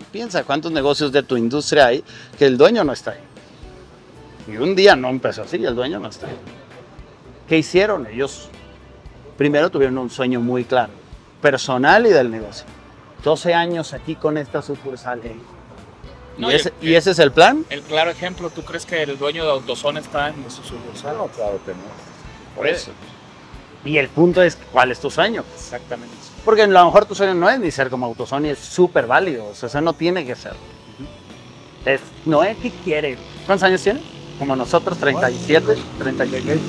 piensa cuántos negocios de tu industria hay que el dueño no está ahí. Y un día no empezó así, el dueño no está ahí. ¿Qué hicieron? Ellos primero tuvieron un sueño muy claro, personal y del negocio. 12 años aquí con esta sucursal. No, ¿Y ese es el plan? El claro ejemplo, ¿tú crees que el dueño de AutoZone está en su sucursal? No, claro que no. Por eso. Y el punto es, ¿cuál es tu sueño? Exactamente. Porque a lo mejor tu sueño no es ni ser como AutoZone, y es súper válido. O sea, eso no tiene que ser. Es, Noé, ¿qué quiere? ¿Cuántos años tiene? Como nosotros, 37, 36.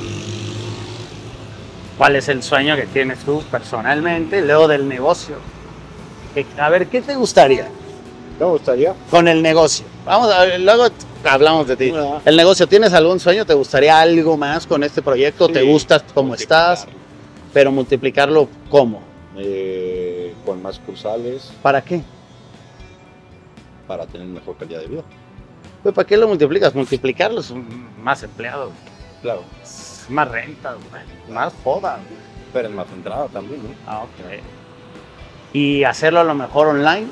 ¿Cuál es el sueño que tienes tú personalmente, luego del negocio? A ver, ¿qué te gustaría ¿Te gustaría? con el negocio? Vamos a ver, luego hablamos de ti. El negocio, ¿tienes algún sueño? ¿Te gustaría algo más con este proyecto? Sí, ¿Te gusta cómo estás? Pero multiplicarlo, ¿cómo? Con más sucursales ¿Para qué? para tener mejor calidad de vida. Pues, ¿para qué lo multiplicas? Multiplicarlo es más empleados, Claro. más rentas, güey, más joda. Güey. Pero es más entrada también, ¿no? Ah, ok. Y hacerlo a lo mejor online.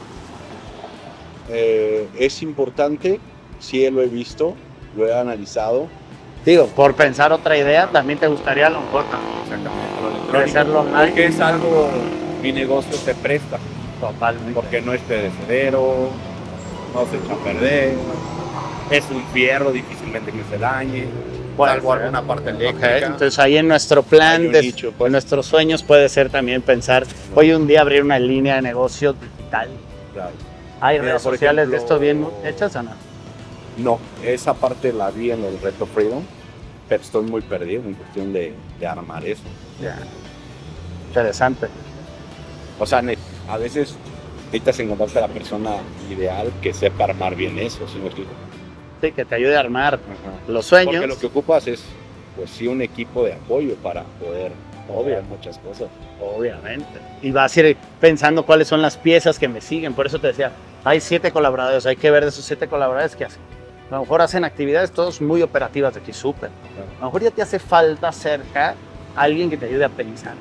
Es importante, sí lo he visto, lo he analizado. Digo, por pensar otra idea, también te gustaría a lo mejor crecerlo online. Porque es algo, mi negocio se presta, Totalmente. porque no es perecedero, no se echa a perder, es un fierro, difícilmente que se dañe, salvo alguna parte Ok, eléctrica. entonces ahí en nuestro plan, Hay un de, nicho, pues. en nuestros sueños puede ser también pensar, hoy un día abrir una línea de negocio digital. Claro. ¿Hay Mira, redes por sociales de ejemplo, esto bien hechas o no? No, esa parte la vi en el Reto Freedom, pero estoy muy perdido en cuestión de armar eso. Ya. Interesante. O sea, a veces necesitas encontrarte a la persona ideal que sepa armar bien eso, ¿sí me explico? Sí, que te ayude a armar los sueños. Porque lo que ocupas es, pues sí, un equipo de apoyo para poder lograr muchas cosas. Obviamente. Y vas a ir pensando cuáles son las piezas que me siguen. Por eso te decía, hay 7 colaboradores, hay que ver de esos 7 colaboradores qué hacen. A lo mejor hacen actividades todos muy operativas de aquí, súper. A lo mejor ya te hace falta cerca alguien que te ayude a pensar,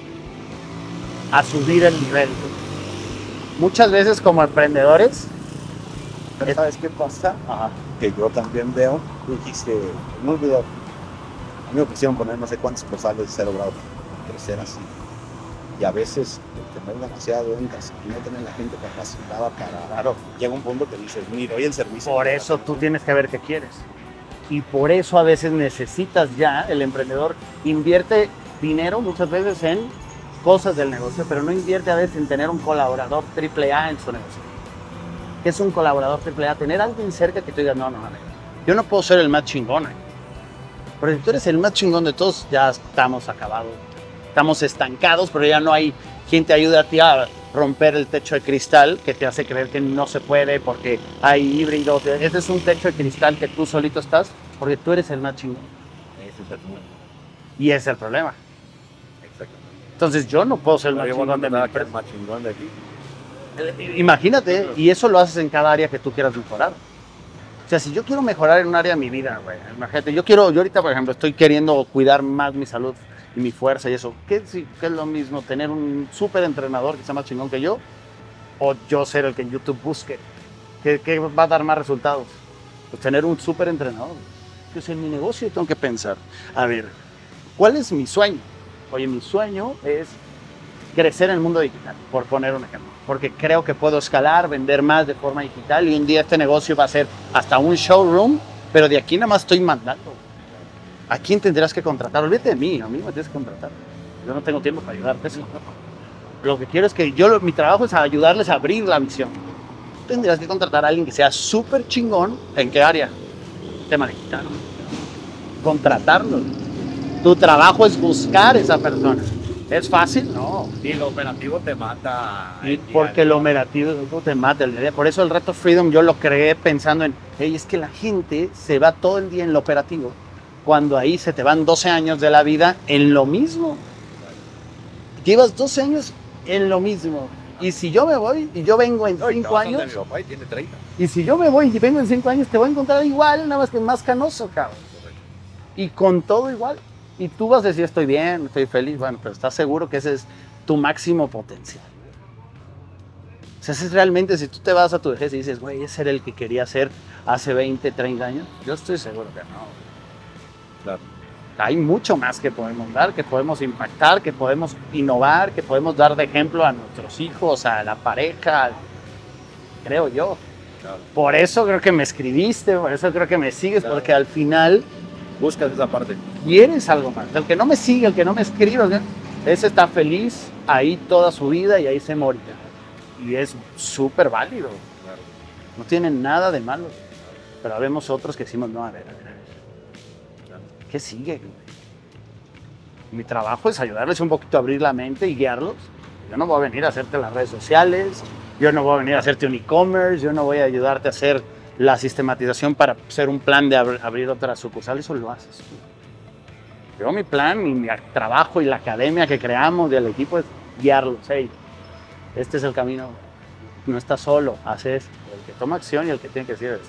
a subir el nivel. Muchas veces como emprendedores, Pero ¿sabes qué pasa? Que yo también veo, y hice un video, a mí me pusieron poner no sé cuántos posales de 0 grados, crecer así. Y a veces el tener demasiadas ventas y no tener la gente capacitada para... Claro, llega un punto que dices, mira, hoy el servicio... por eso tú tienes que ver qué quieres. Y por eso a veces necesitas ya, el emprendedor invierte dinero muchas veces en cosas del negocio, pero no invierte a veces en tener un colaborador AAA en su negocio. ¿Qué es un colaborador AAA? Tener a alguien cerca que tú digas, no, yo no puedo ser el más chingón. Pero si tú eres el más chingón de todos, ya estamos acabados. Estamos estancados, pero ya no hay quien te ayude a ti a romper el techo de cristal que te hace creer que no se puede porque hay híbridos. Ese es un techo de cristal que tú solito estás porque tú eres el más chingón. Ese es el problema. Y ese es el problema. Exactamente. Entonces yo no puedo ser el más Pero chingón de mi que empresa. es más chingón de aquí. Imagínate, y eso lo haces en cada área que tú quieras mejorar. O sea, si yo quiero mejorar en un área de mi vida, güey, imagínate, yo ahorita, por ejemplo, estoy queriendo cuidar más mi salud y mi fuerza y eso. ¿Qué es lo mismo? ¿Tener un súper entrenador que sea más chingón que yo? ¿O yo ser el que en YouTube busque? ¿Qué va a dar más resultados? Pues tener un súper entrenador. Pues en mi negocio tengo que pensar, a ver, ¿cuál es mi sueño? Oye, mi sueño es crecer en el mundo digital, por poner un ejemplo. Porque creo que puedo escalar, vender más de forma digital y un día este negocio va a ser hasta un showroom, pero de aquí nada más estoy mandando. ¿A quién tendrás que contratar? Olvídate de mí, a mí me tienes que contratar. Yo no tengo tiempo para ayudarte. Eso. Lo que quiero es que mi trabajo es ayudarles a abrir la visión. Tendrás que contratar a alguien que sea súper chingón. ¿En qué área? Tema digital. Contratarlo. Tu trabajo es buscar esa persona. ¿Es fácil? No. Y el operativo te mata. Porque el operativo te mata. Por eso el Reto Freedom yo lo creé pensando en, hey, es que la gente se va todo el día en lo operativo, cuando ahí se te van 12 años de la vida en lo mismo. Llevas 12 años en lo mismo. Y si yo me voy y yo vengo en 5 años, Mi papá y tiene 30. y si yo me voy y vengo en 5 años, te voy a encontrar igual, nada más que más canoso, cabrón. Y con todo igual. Y tú vas a decir, estoy bien, estoy feliz, bueno, pero estás seguro que ese es tu máximo potencial. O sea, es realmente, si tú te vas a tu vejez y dices, güey, ese era el que quería ser hace 20, 30 años, yo estoy seguro que no. Claro. Hay mucho más que podemos dar, que podemos impactar, que podemos innovar, que podemos dar de ejemplo a nuestros hijos, a la pareja, creo yo. Claro. Por eso creo que me escribiste, por eso creo que me sigues, Claro. porque al final Buscas esa parte. quieres algo más. El que no me sigue, el que no me escribe, ¿no? Ese está feliz ahí toda su vida y ahí se morirá. Y es súper válido. Claro. No tiene nada de malo. Pero habemos otros que decimos, no, a ver. ¿Qué sigue? Mi trabajo es ayudarles un poquito a abrir la mente y guiarlos. Yo no voy a venir a hacerte las redes sociales, yo no voy a venir a hacerte un e-commerce, yo no voy a ayudarte a hacer la sistematización para hacer un plan de abrir otra sucursal, eso lo haces tú. Yo mi plan, mi trabajo y la academia que creamos del equipo es guiarlos. Hey, este es el camino, no estás solo, haces el que toma acción y el que tiene que decir es.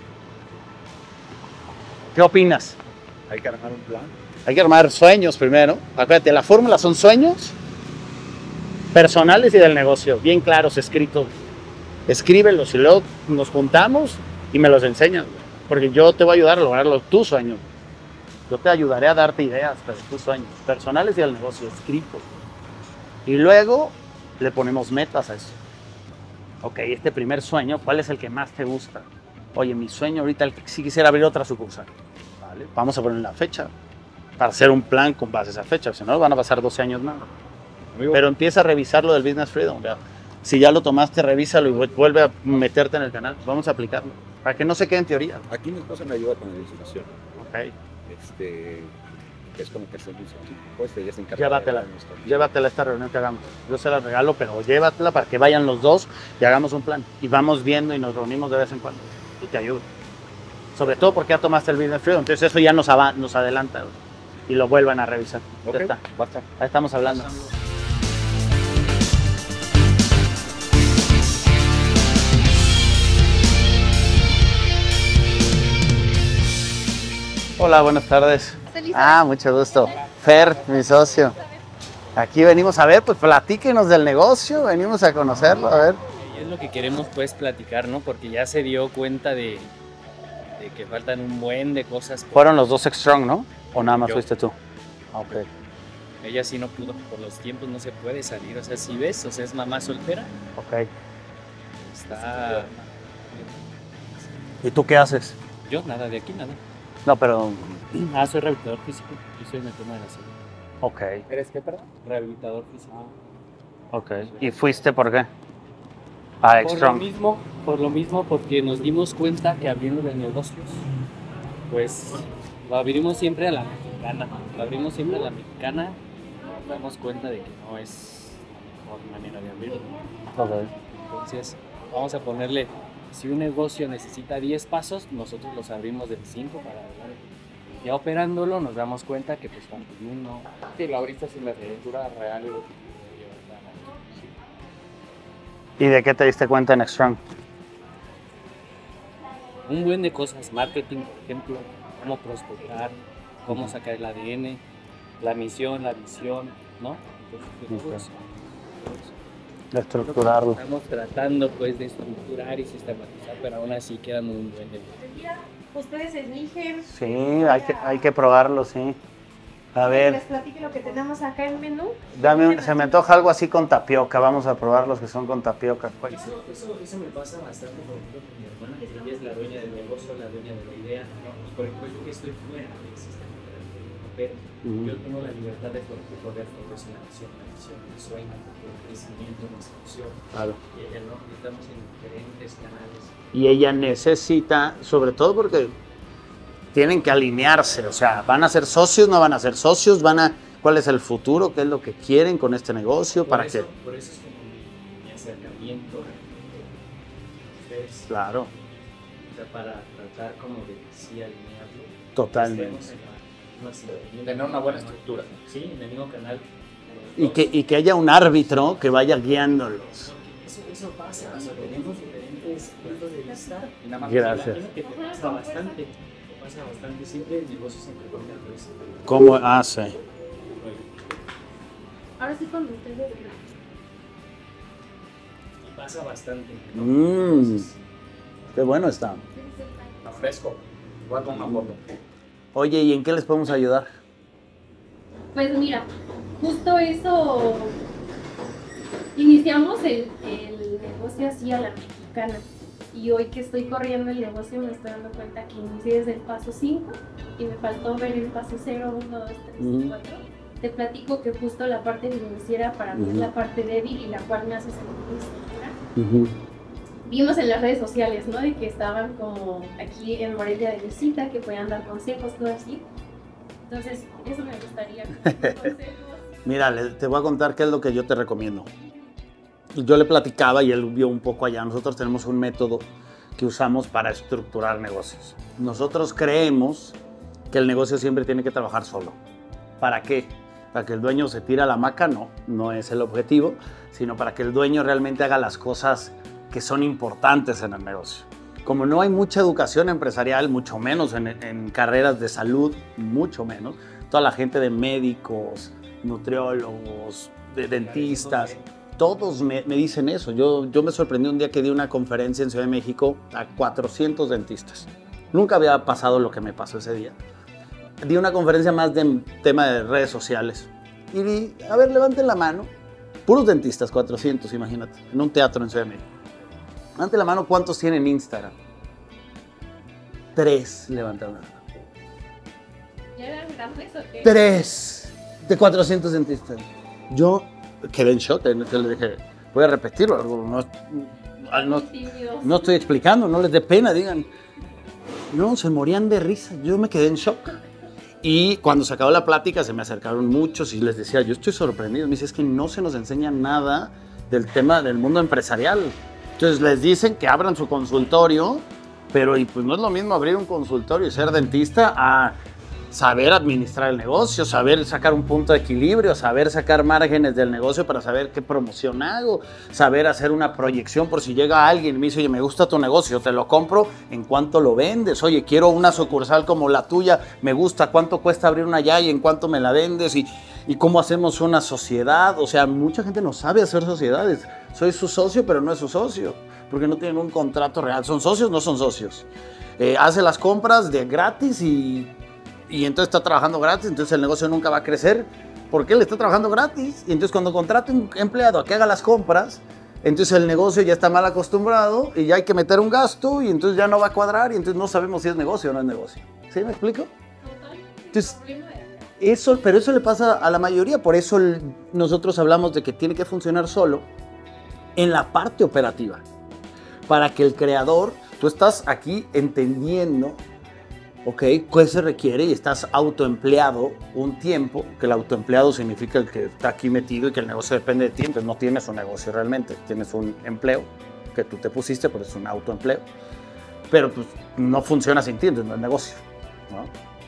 ¿Qué opinas? Hay que armar un plan. Hay que armar sueños primero. Acuérdate, la fórmula son sueños personales y del negocio, bien claros, escritos. Escríbelos y luego nos juntamos y me los enseñas. Porque yo te voy a ayudar a lograr tus sueños. Yo te ayudaré a darte ideas para tus sueños personales y del negocio, escritos. Y luego le ponemos metas a eso. Ok, este primer sueño, ¿cuál es el que más te gusta? Oye, mi sueño ahorita, si quisiera abrir otra sucursal. ¿Vale? Vamos a poner la fecha para hacer un plan con base a esa fecha, si no van a pasar 12 años más. Amigo, Pero empieza a revisar lo del Business Freedom. ¿Verdad? Si ya lo tomaste, revísalo y vuelve a meterte en el canal. Vamos a aplicarlo, para que no se quede en teoría. aquí mi esposa me ayuda con la ilustración. Ok, Es como que soy pues ella se encarga. llévatela, de nuestro- llévatela a esta reunión que hagamos. Yo se la regalo, pero llévatela para que vayan los dos y hagamos un plan. Y vamos viendo y nos reunimos de vez en cuando. Y te ayudo. Sobre todo porque ya tomaste el Business Freedom. Entonces eso ya nos adelanta, ¿no? Y lo vuelvan a revisar. Ok, Ya está. basta. Ahí estamos hablando. Hola, buenas tardes. Mucho gusto. Fer, mi socio. Aquí venimos a ver, pues platíquenos del negocio, venimos a conocerlo, a ver. Y es lo que queremos pues platicar, ¿no? Porque ya se dio cuenta de que faltan un buen de cosas. Fueron los dos Strong, ¿no? ¿O nada más Yo. fuiste tú? Ok. Ella sí no pudo, por los tiempos no se puede salir. O sea, si ves, o sea, es mamá soltera, Ok. está... ¿Y tú qué haces? Yo nada de aquí, nada. No, pero... Soy rehabilitador físico. Yo soy en el tema de la salud. Ok, ¿Eres qué, perdón? Rehabilitador físico. ok. ¿Y fuiste por qué? A Strong. Por lo mismo, porque nos dimos cuenta que abriendo de negocios, pues lo abrimos siempre a la mexicana. Lo abrimos siempre a la mexicana. Nos damos cuenta de que no es la mejor manera de abrirlo. Ok. Entonces, vamos a ponerle, si un negocio necesita 10 pasos, nosotros los abrimos del 5 para adelante. Ya operándolo nos damos cuenta que pues falta uno. Sí, lo abriste sin la estructura real. ¿Y de qué te diste cuenta en Strong? Un buen de cosas, marketing, por ejemplo, cómo prospectar, cómo sacar el ADN, la misión, la visión, ¿no? Entonces, todo eso. De estructurarlo. Estamos tratando pues de estructurar y sistematizar, pero aún así quedan un buen de... Ustedes eligen. Sí, hay que probarlo, sí. A Les ver, platico lo que tenemos acá en menú. se me antoja algo así con tapioca. Vamos a probar los que son con tapioca. Pues. Eso me pasa bastante, por ejemplo, con mi hermana, que ella es la dueña del negocio, la dueña de la idea. ¿No? Pues, por ejemplo, yo que estoy fuera del sistema operativo, pero yo tengo la libertad de poder progresar en la visión, el sueño, el crecimiento, la institución. Claro. Y ella no, estamos en diferentes canales. Y ella necesita, sobre todo porque tienen que alinearse, o sea, ¿van a ser socios, no van a ser socios? ¿Cuál es el futuro? ¿Qué es lo que quieren con este negocio? Por eso es como mi acercamiento a ustedes. Claro, O sea, para tratar como de sí alinearlo. totalmente. Estemos en la sintonía. Tener una buena estructura. Sí, en el mismo canal. Y que haya un árbitro que vaya guiándolos. Eso pasa, o sea, tenemos diferentes puntos de vista. Y nada más. Gracias. Que pasa bastante. Siempre el negocio siempre con el resto. ¿Cómo hace? Ahora sí con ustedes. pasa bastante. Qué bueno está. Está fresco. Igual con una foto. Oye, ¿y en qué les podemos ayudar? Pues mira, justo eso, iniciamos el negocio así a la mexicana. Y hoy que estoy corriendo el negocio me estoy dando cuenta que inicié desde el paso 5 y me faltó ver el paso 0, 1, 2, 3, 4. Te platico que justo la parte financiera para mí es la parte débil y la cual me hace sentir insegura. Vimos en las redes sociales, ¿no? De que estaban como aquí en Morelia de visita, que podían dar consejos, todo así. Entonces, eso me gustaría. Consejos. Mira, te voy a contar qué es lo que yo te recomiendo. Yo le platicaba y él vio un poco allá. Nosotros tenemos un método que usamos para estructurar negocios. Nosotros creemos que el negocio siempre tiene que trabajar solo. ¿Para qué? Para que el dueño se tire a la hamaca, no es el objetivo, sino para que el dueño realmente haga las cosas que son importantes en el negocio. Como no hay mucha educación empresarial, mucho menos en carreras de salud, mucho menos, toda la gente de médicos, nutriólogos, de dentistas, todos me dicen eso. Yo me sorprendí un día que di una conferencia en Ciudad de México a 400 dentistas. Nunca había pasado lo que me pasó ese día. Di una conferencia más de tema de redes sociales. Y di, a ver, levanten la mano. Puros dentistas, 400, imagínate, en un teatro en Ciudad de México. Levanten la mano, ¿cuántos tienen Instagram? 3 levantaron la mano. ¿Ya eran grandes o qué? 3 de 400 dentistas. Yo quedé en shock, yo le dije, voy a repetirlo, no estoy explicando, no les dé pena, digan. No, se morían de risa, yo me quedé en shock. Y cuando se acabó la plática se me acercaron muchos y les decía, yo estoy sorprendido. Me dice, es que no se nos enseña nada del tema del mundo empresarial. Entonces les dicen que abran su consultorio, pero y pues no es lo mismo abrir un consultorio y ser dentista a saber administrar el negocio, saber sacar un punto de equilibrio, saber sacar márgenes del negocio para saber qué promoción hago, saber hacer una proyección por si llega alguien y me dice, oye, me gusta tu negocio, te lo compro, ¿en cuánto lo vendes? Oye, quiero una sucursal como la tuya, me gusta, ¿cuánto cuesta abrir una allá y en cuánto me la vendes? Y cómo hacemos una sociedad. O sea, mucha gente no sabe hacer sociedades. Soy su socio, pero no es su socio, porque no tienen un contrato real. ¿Son socios? No son socios. Hace las compras de gratis y entonces está trabajando gratis, entonces el negocio nunca va a crecer porque él está trabajando gratis. Y entonces cuando contrata un empleado a que haga las compras, entonces el negocio ya está mal acostumbrado y ya hay que meter un gasto y entonces ya no va a cuadrar y entonces no sabemos si es negocio o no es negocio. ¿Sí me explico? Entonces, pero eso le pasa a la mayoría, por eso nosotros hablamos de que tiene que funcionar solo en la parte operativa, para que el creador, tú estás aquí entendiendo, ok, qué se requiere y estás autoempleado un tiempo, que el autoempleado significa el que está aquí metido y que el negocio depende de ti, entonces no tienes un negocio realmente, tienes un empleo que tú te pusiste, pero es un autoempleo, pero pues no funciona sin ti, entonces no es negocio, ¿no?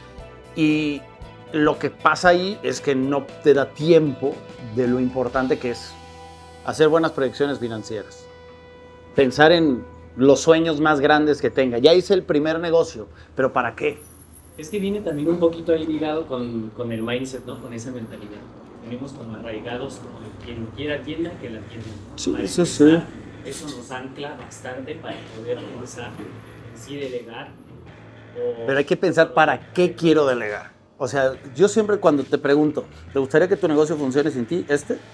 Y lo que pasa ahí es que no te da tiempo de lo importante que es hacer buenas proyecciones financieras, pensar en los sueños más grandes que tenga. Ya hice el primer negocio, pero ¿para qué? Es que viene también un poquito ahí ligado con el mindset, ¿no? Con esa mentalidad. Venimos como arraigados, como quien quiera tienda, que la tienda. Sí, para eso empezar, sí. Eso nos ancla bastante para poder empezar, sí delegar. Pero hay que pensar para qué quiero delegar. O sea, yo siempre cuando te pregunto, ¿te gustaría que tu negocio funcione sin ti?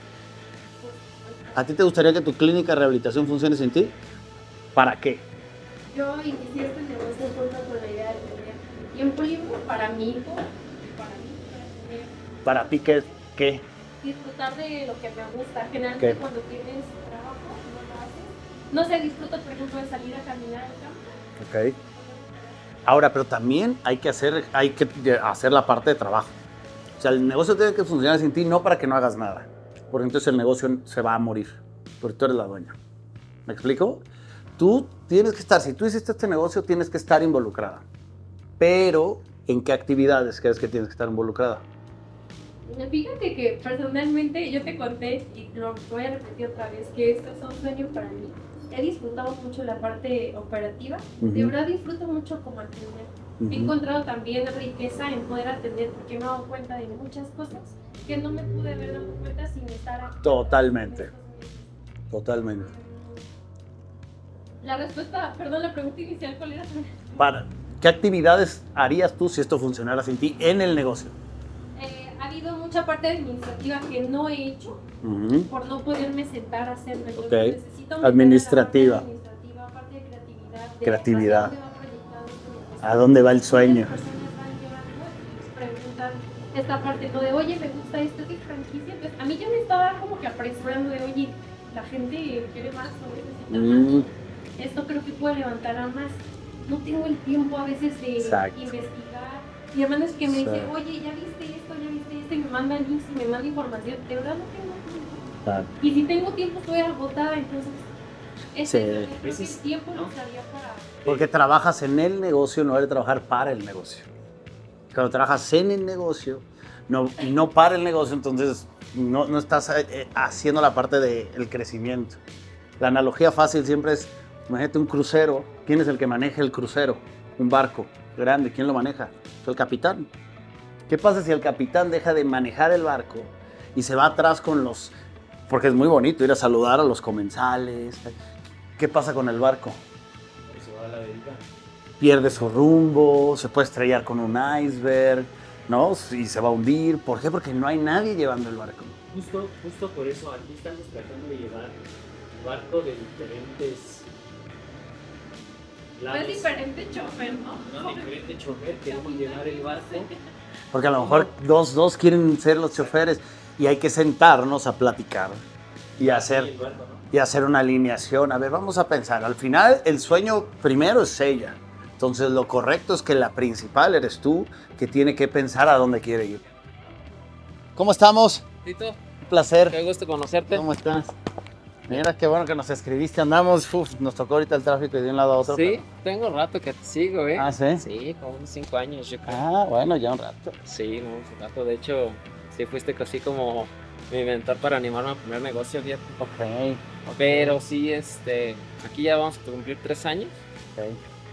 ¿A ti te gustaría que tu clínica de rehabilitación funcione sin ti? ¿Para qué? Yo inicié este negocio junto con la idea de tener tiempo libre para mi hijo, para mí, ¿Para ti qué? disfrutar de lo que me gusta. Generalmente ¿Qué? cuando tienes trabajo, no lo haces. No sé, disfruto, por ejemplo, de salir a caminar al campo. Ok. Ahora, pero también hay que hacer la parte de trabajo. O sea, el negocio tiene que funcionar sin ti, no para que no hagas nada. Porque entonces el negocio se va a morir, porque tú eres la dueña. ¿Me explico? Tú tienes que estar, si tú hiciste este negocio, tienes que estar involucrada. Pero, ¿en qué actividades crees que tienes que estar involucrada? Fíjate que personalmente yo te conté, y lo voy a repetir otra vez, que esto es un sueño para mí. He disfrutado mucho la parte operativa, de verdad disfruto mucho como atender. He encontrado también riqueza en poder atender porque me he dado cuenta de muchas cosas que no me pude haber dado cuenta sin estar aquí. Totalmente. La respuesta, perdón, la pregunta inicial, ¿cuál era? ¿Qué actividades harías tú si esto funcionara sin ti en el negocio? Ha habido mucha parte administrativa que no he hecho por no poderme sentar a hacerlo. Entonces, Ok. necesito meter Administrativa. a la parte administrativa, parte de creatividad. Creatividad. ¿hacia dónde va proyectado este negocio? ¿A dónde va el sueño? Las personas van llevando y nos preguntan esta parte, ¿no? De, oye, me gusta esto, ¿qué franquicia? Entonces, a mí ya me estaba como que apresurando de, oye, la gente quiere más o necesita más. Esto creo que puede levantar a más. No tengo el tiempo a veces de Exacto. investigar. Mi hermano es que me dice, Sí. oye, ya viste esto, y me manda links y me manda información. De verdad no tengo tiempo. Claro. Y si tengo tiempo estoy agotada, entonces Sí. creo que el tiempo nos daría para... Porque trabajas en el negocio, no eres trabajar para el negocio. Cuando trabajas en el negocio y no para el negocio, entonces no estás haciendo la parte del crecimiento. La analogía fácil siempre es, imagínate un crucero. ¿Quién es el que maneja el crucero? Un barco grande. ¿Quién lo maneja? El capitán. ¿Qué pasa si el capitán deja de manejar el barco y se va atrás con los... Porque es muy bonito ir a saludar a los comensales. ¿Qué pasa con el barco? Se va a la deriva. Pierde su rumbo, se puede estrellar con un iceberg, ¿no? Y se va a hundir. ¿Por qué? Porque no hay nadie llevando el barco. Justo por eso aquí estamos tratando de llevar el barco de diferentes lados. Es diferente chofer, ¿no? No, diferente chofer, queremos llevar el barco. Porque a lo mejor dos quieren ser los choferes y hay que sentarnos a platicar y el hacer, barco, ¿no? y hacer una alineación. A ver, vamos a pensar. Al final, el sueño primero es ella. Entonces, lo correcto es que la principal eres tú, que tiene que pensar a dónde quiere ir. ¿Cómo estamos? Tito, Un placer. qué gusto conocerte. ¿Cómo estás? Mira, qué bueno que nos escribiste. Andamos, nos tocó ahorita el tráfico de un lado a otro. Sí, tengo rato que te sigo, ¿eh? Ah, ¿sí? Sí, como unos 5 años, yo creo. Ah, bueno, ya un rato. Sí, no, un rato. De hecho, sí fuiste casi como mi mentor para animarme a poner negocio, fíjate. Ok, Pero sí, aquí ya vamos a cumplir 3 años. ok.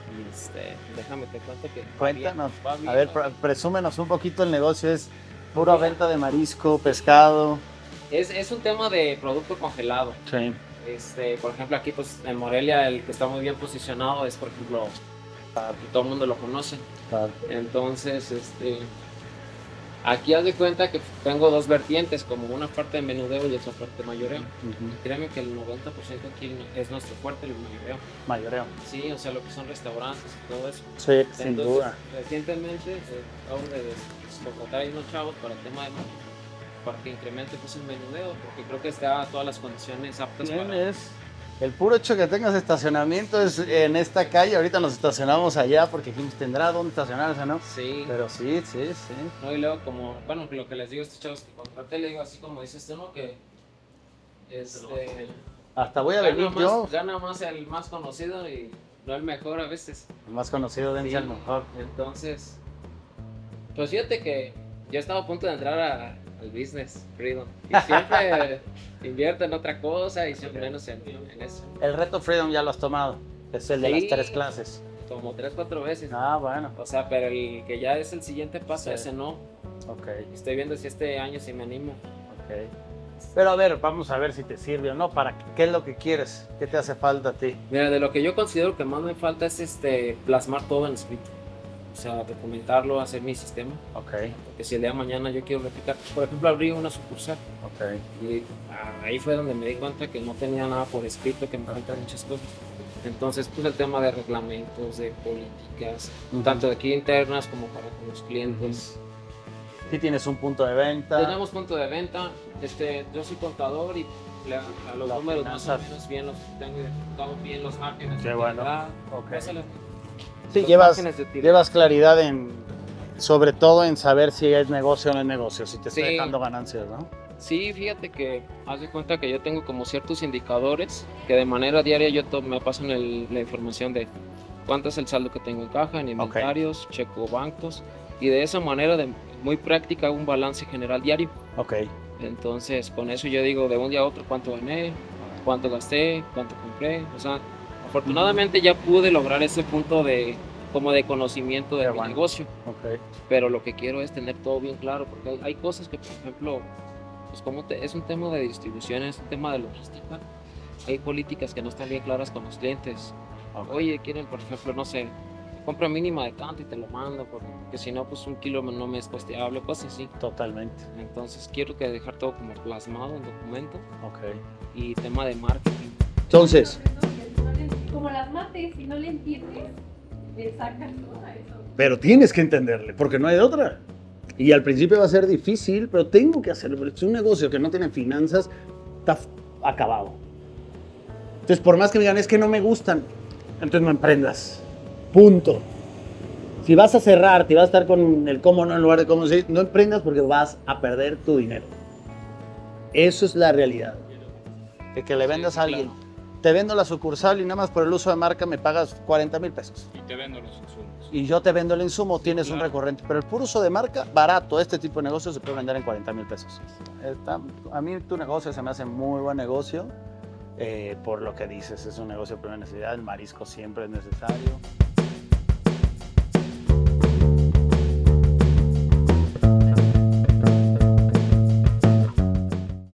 Y déjame te cuento que... Cuéntanos. va bien, A ver, va bien. presúmenos un poquito el negocio. Es pura venta de marisco, pescado. Es un tema de producto congelado. Sí. Por ejemplo, aquí pues en Morelia el que está muy bien posicionado es, por ejemplo, todo el mundo lo conoce. Claro. Entonces, aquí haz de cuenta que tengo dos vertientes, como una parte de menudeo y otra parte de mayoreo. Créeme que el 90% aquí es nuestro fuerte, el mayoreo. Mayoreo. Sí, o sea, lo que son restaurantes y todo eso. Sí, sin Entonces, duda. recientemente acabo de contratar a unos chavos para el tema de para que incremente pues el menudeo, porque creo que está todas las condiciones aptas para... Tienes el puro hecho que tengas estacionamiento es en esta calle. Ahorita nos estacionamos allá porque dijimos, ¿tendrá dónde estacionarse, no? Sí. Pero sí. No, y luego como, bueno, lo que les digo a estos chavos que contraté, le digo así como dices tú, ¿no? Que Hasta voy a venir yo. gana más el más conocido y no el mejor a veces. El más conocido dense Sí. el mejor. Entonces, pues fíjate que yo estaba a punto de entrar al business freedom y siempre invierto en otra cosa y siempre menos en eso. El reto Freedom ya lo has tomado. Es el de Sí. las 3 clases. Como 3-4 veces. Ah, bueno. O sea, pero el que ya es el siguiente paso, Sí. ese no. Ok, Estoy viendo si este año sí me animo. ok. Pero a ver, vamos a ver si te sirve o no. ¿Qué es lo que quieres? ¿Qué te hace falta a ti? Mira, de lo que yo considero que más me falta es plasmar todo en escrito. O sea, documentarlo, hacer mi sistema. Ok, Porque si el día de mañana yo quiero replicar, por ejemplo, abrir una sucursal. ok. Y ahí fue donde me di cuenta que no tenía nada por escrito, que me faltan muchas cosas. Entonces, pues el tema de reglamentos, de políticas, Ujú. tanto de aquí internas como para con los clientes. Sí tienes un punto de venta. Tenemos punto de venta. Yo soy contador y a los Las números más o finanzas. menos bien los tengo identificados bien los márgenes. Qué de bueno. utilidad. Ok. Esa es la- Sí, los llevas márgenes de utilidad. Llevas claridad sobre todo en saber si es negocio o no es negocio, si te está Sí. dejando ganancias, ¿no? Sí, fíjate que haz de cuenta que yo tengo como ciertos indicadores que de manera diaria me pasan la información de cuánto es el saldo que tengo en caja, en inventarios, checo bancos y de esa manera muy práctica hago un balance general diario. Ok, Entonces con eso yo digo de un día a otro cuánto gané, cuánto gasté, cuánto compré. O sea, afortunadamente ya pude lograr ese punto como de conocimiento de Qué mi bueno. negocio. ok. Pero lo que quiero es tener todo bien claro, porque hay cosas que, por ejemplo, pues es un tema de distribución, es un tema de logística. Hay políticas que no están bien claras con los clientes. Ok. Oye, quieren, por ejemplo, no sé, compra mínima de tanto y te lo mando, porque si no, pues 1 kilo no me es costeable, cosas así. Totalmente. Entonces quiero que dejar todo como plasmado en documento Ok. y tema de marketing. Entonces, Como las mates, si no le entiendes, le sacas todo a eso. pero tienes que entenderle, porque no hay de otra. Y al principio va a ser difícil, pero tengo que hacerlo. Porque es un negocio que no tiene finanzas, está acabado. Entonces, por más que me digan, es que no me gustan, entonces no emprendas. Punto. Si vas a cerrar, te vas a estar con el cómo no en lugar de cómo sí, no emprendas porque vas a perder tu dinero. Eso es la realidad. De que le vendas a alguien. Claro. Te vendo la sucursal y nada más por el uso de marca me pagas 40,000 pesos. Y te vendo los insumos. Y yo te vendo el insumo, tienes un Claro. recurrente. Pero el puro uso de marca, barato, este tipo de negocio se puede vender en 40,000 pesos. A mí tu negocio se me hace muy buen negocio. Por lo que dices, es un negocio de primera necesidad. El marisco siempre es necesario.